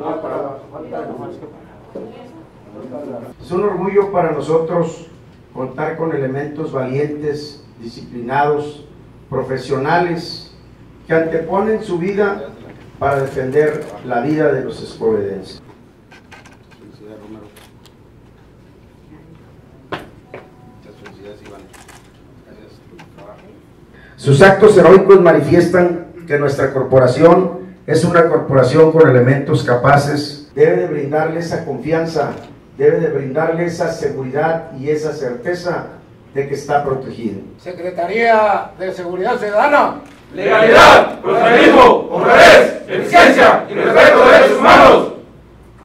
Es un orgullo para nosotros contar con elementos valientes, disciplinados, profesionales, que anteponen su vida para defender la vida de los escobedenses. Sus actos heroicos manifiestan que nuestra corporación es una corporación con elementos capaces. Debe de brindarle esa confianza, debe de brindarle esa seguridad y esa certeza de que está protegido. Secretaría de Seguridad Ciudadana. Legalidad, profesionalismo, honradez, eficiencia y respeto de derechos humanos.